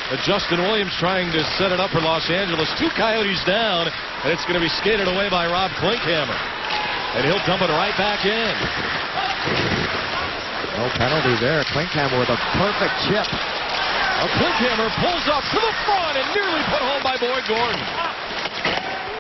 Justin Williams trying to set it up for Los Angeles. 2 Coyotes down, and it's going to be skated away by Rob Klinkhammer. And he'll dump it right back in. No penalty there. Klinkhammer with a perfect chip. Klinkhammer pulls up to the front and nearly put home by Boyd Gordon.